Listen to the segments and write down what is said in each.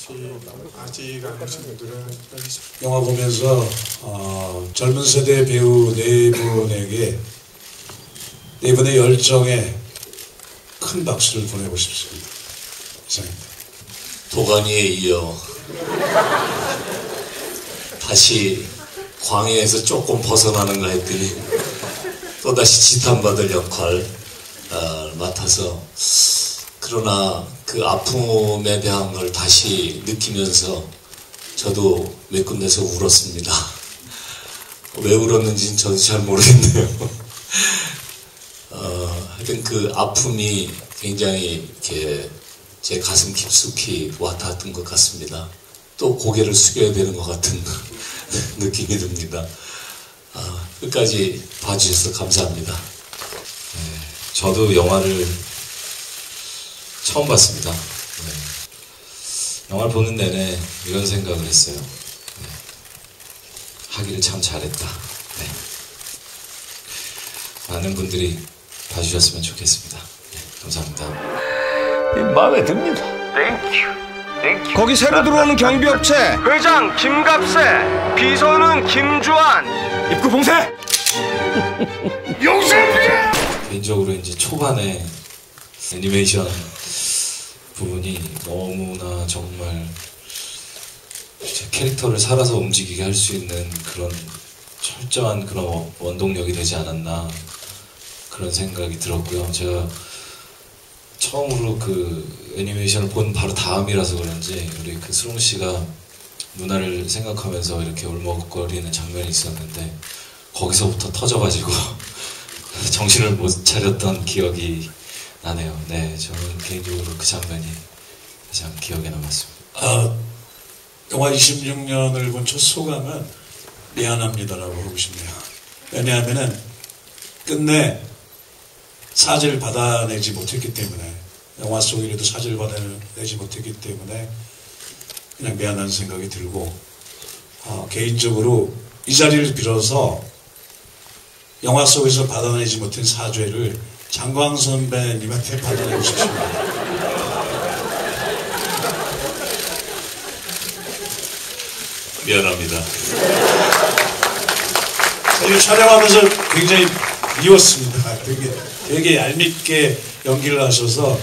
아직 안 보신 분들은 영화 보면서 젊은 세대 배우 네 분의 열정에 큰 박수를 보내고 싶습니다. 이상입니다. 도가니에 이어 다시 광야에서 조금 벗어나는가 했더니 또다시 지탄받을 역할 맡아서, 그러나 그 아픔에 대한 걸 다시 느끼면서 저도 몇 군데서 울었습니다. 왜 울었는지는 저도 잘 모르겠네요. 하여튼 그 아픔이 굉장히 이렇게 제 가슴 깊숙이 와닿았던 것 같습니다. 또 고개를 숙여야 되는 것 같은 느낌이 듭니다. 끝까지 봐주셔서 감사합니다. 네, 저도 영화를 처음 봤습니다. 네. 영화를 보는 내내 이런 생각을 했어요. 네. 하기를 참 잘했다. 네. 많은 분들이 봐주셨으면 좋겠습니다. 네, 감사합니다. 마음에 듭니다. 땡큐. 거기 새로 들어오는 경비업체 회장 김갑세, 비서는 김주한, 입구 봉쇄. 용서합니다. 개인적으로 이제 초반에 애니메이션 부분이 너무나 정말 제 캐릭터를 살아서 움직이게 할 수 있는 그런 철저한 그런 원동력이 되지 않았나, 그런 생각이 들었고요. 제가 처음으로 그 애니메이션을 본 바로 다음이라서 그런지 우리 그 수롱 씨가 누나를 생각하면서 이렇게 울먹거리는 장면이 있었는데, 거기서부터 터져가지고 정신을 못 차렸던 기억이 나네요. 네, 저는 개인적으로 그 장면이 가장 기억에 남았습니다. 영화 26년을 본 첫 소감은 미안합니다라고 하고 싶네요. 왜냐하면은 끝내 사죄를 받아내지 못했기 때문에, 영화 속이라도 사죄를 받아내지 못했기 때문에 그냥 미안한 생각이 들고, 개인적으로 이 자리를 빌어서 영화 속에서 받아내지 못한 사죄를 장광 선배님한테 받아내고 싶습니다. 미안합니다. 이 촬영하면서 굉장히 미웠습니다. 되게 얄밉게 연기를 하셔서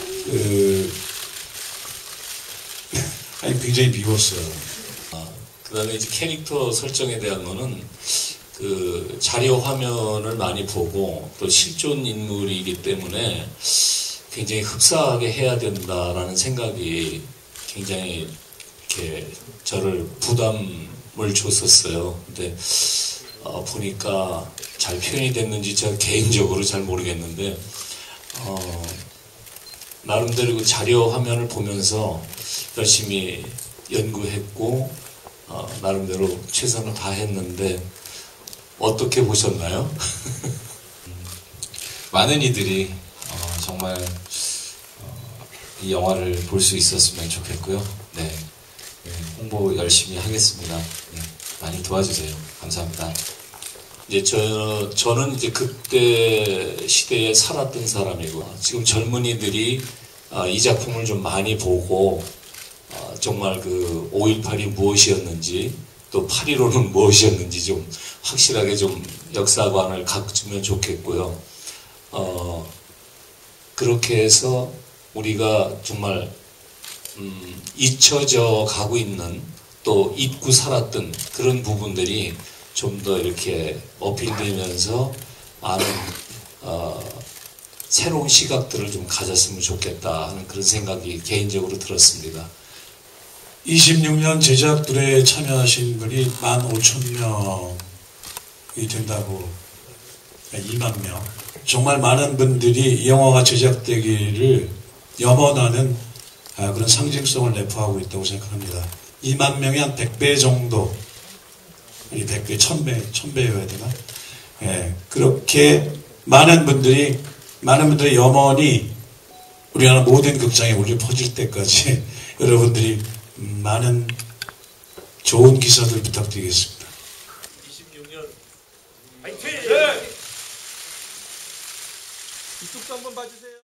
굉장히 미웠어요. 그 다음에 이제 캐릭터 설정에 대한 거는 그 자료 화면을 많이 보고 또 실존 인물이기 때문에 굉장히 흡사하게 해야 된다라는 생각이 굉장히 이렇게 저를 부담을 줬었어요. 근데 보니까 잘 표현이 됐는지 제가 개인적으로 잘 모르겠는데, 나름대로 그 자료 화면을 보면서 열심히 연구했고 나름대로 최선을 다했는데 어떻게 보셨나요? 많은 이들이 정말 이 영화를 볼 수 있었으면 좋겠고요. 네, 홍보 열심히 하겠습니다. 네, 많이 도와주세요. 감사합니다. 이제 저는 이제 그때 시대에 살았던 사람이고, 지금 젊은이들이 이 작품을 좀 많이 보고 정말 그 5.18이 무엇이었는지, 또 8.15는 무엇이었는지 좀 확실하게 좀 역사관을 갖추면 좋겠고요. 그렇게 해서 우리가 정말 잊혀져 가고 있는, 또 잊고 살았던 그런 부분들이 좀 더 이렇게 어필되면서 많은 새로운 시각들을 좀 가졌으면 좋겠다 하는 그런 생각이 개인적으로 들었습니다. 26년 제작들에 참여하신 분이 15,000명이 된다고, 2만 명. 정말 많은 분들이 이 영화가 제작되기를 염원하는 그런 상징성을 내포하고 있다고 생각합니다. 2만 명이 한 100배 정도, 아니 100배, 1000배여야 되나? 예, 그렇게 많은 분들의 염원이 우리나라 모든 극장에 울려 퍼질 때까지 여러분들이 많은 좋은 기사들 부탁드리겠습니다. 26년 화이팅! 네. 이쪽도 한번 봐주세요.